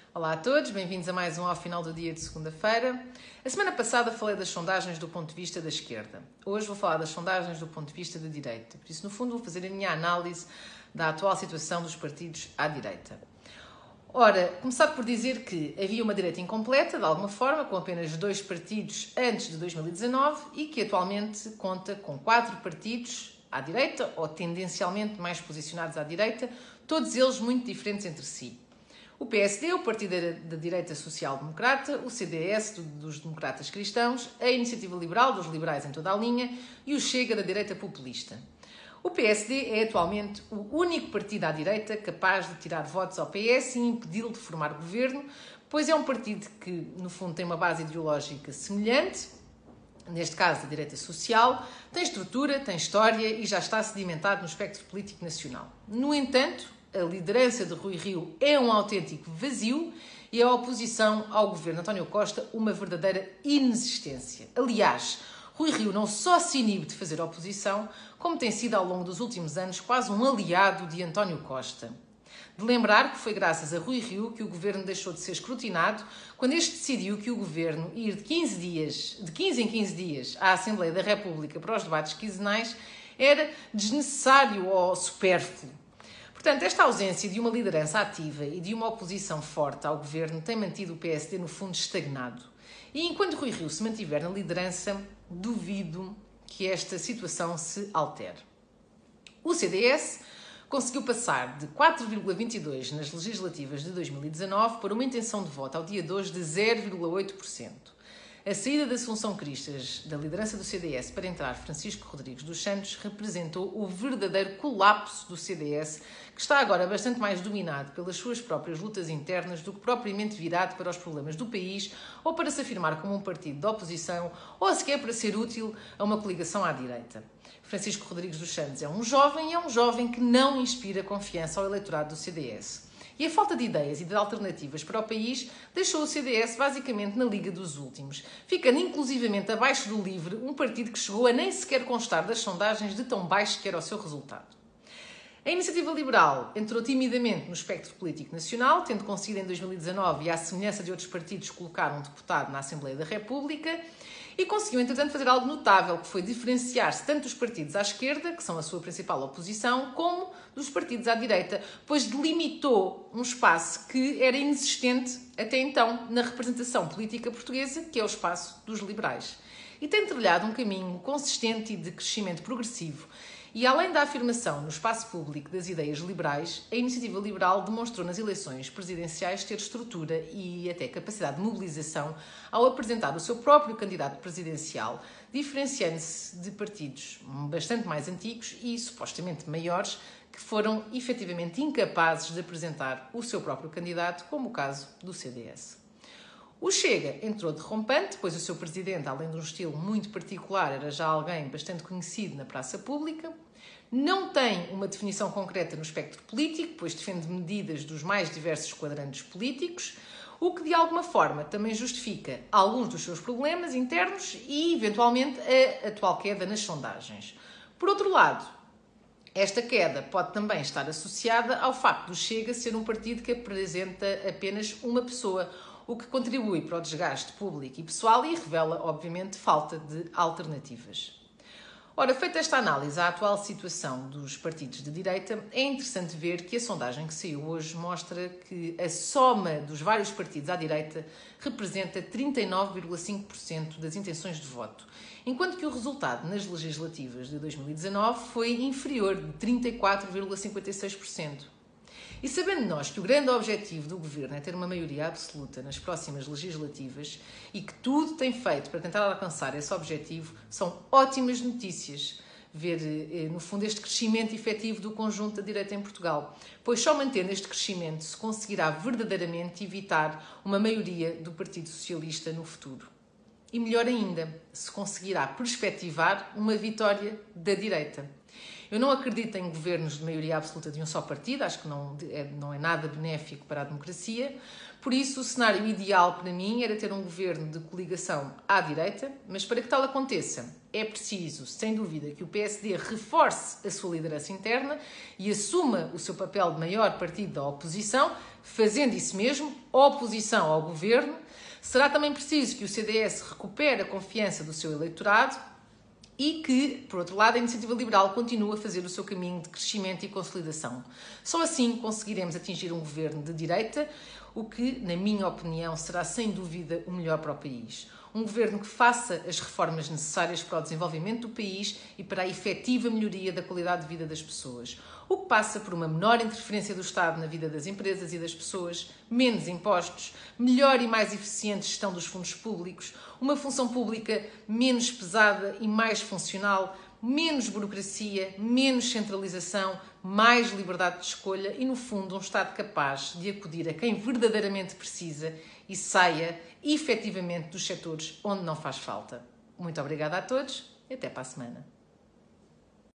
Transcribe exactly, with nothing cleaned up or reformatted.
Olá a todos, bem-vindos a mais um Ao Final do Dia de segunda-feira. A semana passada falei das sondagens do ponto de vista da esquerda. Hoje vou falar das sondagens do ponto de vista da direita. Por isso, no fundo, vou fazer a minha análise da atual situação dos partidos à direita. Ora, começar por dizer que havia uma direita incompleta, de alguma forma, com apenas dois partidos antes de dois mil e dezanove e que atualmente conta com quatro partidos à direita, ou tendencialmente mais posicionados à direita, todos eles muito diferentes entre si. O P S D, o Partido da Direita Social Democrata, o C D S, dos Democratas Cristãos, a Iniciativa Liberal, dos liberais em toda a linha, e o Chega, da direita populista. O P S D é atualmente o único partido à direita capaz de tirar votos ao P S e impedi-lo de formar governo, pois é um partido que, no fundo, tem uma base ideológica semelhante, neste caso da direita social, tem estrutura, tem história e já está sedimentado no espectro político nacional. No entanto, a liderança de Rui Rio é um autêntico vazio e a oposição ao governo António Costa uma verdadeira inexistência. Aliás, Rui Rio não só se inibe de fazer oposição, como tem sido ao longo dos últimos anos quase um aliado de António Costa. De lembrar que foi graças a Rui Rio que o governo deixou de ser escrutinado quando este decidiu que o governo ir de quinze dias, de quinze em quinze dias à Assembleia da República para os debates quinzenais era desnecessário ou supérfluo. Portanto, esta ausência de uma liderança ativa e de uma oposição forte ao governo tem mantido o P S D, no fundo, estagnado. E enquanto Rui Rio se mantiver na liderança, duvido que esta situação se altere. O C D S conseguiu passar de quatro vírgula vinte e dois por cento nas legislativas de dois mil e dezanove para uma intenção de voto ao dia de hoje de zero vírgula oito por cento. A saída de Assunção Cristas da liderança do C D S para entrar Francisco Rodrigues dos Santos representou o verdadeiro colapso do C D S, que está agora bastante mais dominado pelas suas próprias lutas internas do que propriamente virado para os problemas do país ou para se afirmar como um partido de oposição ou sequer para ser útil a uma coligação à direita. Francisco Rodrigues dos Santos é um jovem e é um jovem que não inspira confiança ao eleitorado do C D S. E a falta de ideias e de alternativas para o país deixou o C D S basicamente na liga dos últimos, ficando inclusivamente abaixo do LIVRE, um partido que chegou a nem sequer constar das sondagens de tão baixo que era o seu resultado. A Iniciativa Liberal entrou timidamente no espectro político nacional, tendo conseguido em dois mil e dezanove, e à semelhança de outros partidos, colocar um deputado na Assembleia da República, e conseguiu, entretanto, fazer algo notável, que foi diferenciar-se tanto dos partidos à esquerda, que são a sua principal oposição, como dos partidos à direita, pois delimitou um espaço que era inexistente até então na representação política portuguesa, que é o espaço dos liberais. E tem trilhado um caminho consistente e de crescimento progressivo. E além da afirmação no espaço público das ideias liberais, a Iniciativa Liberal demonstrou nas eleições presidenciais ter estrutura e até capacidade de mobilização ao apresentar o seu próprio candidato presidencial, diferenciando-se de partidos bastante mais antigos e supostamente maiores, que foram efetivamente incapazes de apresentar o seu próprio candidato, como o caso do C D S. O Chega entrou derrompante, pois o seu presidente, além de um estilo muito particular, era já alguém bastante conhecido na praça pública. Não tem uma definição concreta no espectro político, pois defende medidas dos mais diversos quadrantes políticos, o que de alguma forma também justifica alguns dos seus problemas internos e, eventualmente, a atual queda nas sondagens. Por outro lado, esta queda pode também estar associada ao facto do Chega ser um partido que apresenta apenas uma pessoa, o que contribui para o desgaste público e pessoal e revela, obviamente, falta de alternativas. Ora, feita esta análise à atual situação dos partidos de direita, é interessante ver que a sondagem que saiu hoje mostra que a soma dos vários partidos à direita representa trinta e nove vírgula cinco por cento das intenções de voto, enquanto que o resultado nas legislativas de dois mil e dezanove foi inferior de trinta e quatro vírgula cinquenta e seis por cento. E sabendo nós que o grande objetivo do governo é ter uma maioria absoluta nas próximas legislativas e que tudo tem feito para tentar alcançar esse objetivo, são ótimas notícias ver, no fundo, este crescimento efetivo do conjunto da direita em Portugal, pois só mantendo este crescimento se conseguirá verdadeiramente evitar uma maioria do Partido Socialista no futuro. E melhor ainda, se conseguirá perspectivar uma vitória da direita. Eu não acredito em governos de maioria absoluta de um só partido, acho que não é, não é nada benéfico para a democracia. Por isso, o cenário ideal para mim era ter um governo de coligação à direita, mas para que tal aconteça, é preciso, sem dúvida, que o P S D reforce a sua liderança interna e assuma o seu papel de maior partido da oposição, fazendo isso mesmo, oposição ao governo. Será também preciso que o C D S recupere a confiança do seu eleitorado e que, por outro lado, a Iniciativa Liberal continue a fazer o seu caminho de crescimento e consolidação. Só assim conseguiremos atingir um governo de direita, o que, na minha opinião, será sem dúvida o melhor para o país. Um governo que faça as reformas necessárias para o desenvolvimento do país e para a efetiva melhoria da qualidade de vida das pessoas, o que passa por uma menor interferência do Estado na vida das empresas e das pessoas, menos impostos, melhor e mais eficiente gestão dos fundos públicos, uma função pública menos pesada e mais funcional, menos burocracia, menos centralização, mais liberdade de escolha e, no fundo, um Estado capaz de acudir a quem verdadeiramente precisa e saia efetivamente dos setores onde não faz falta. Muito obrigada a todos e até para a semana.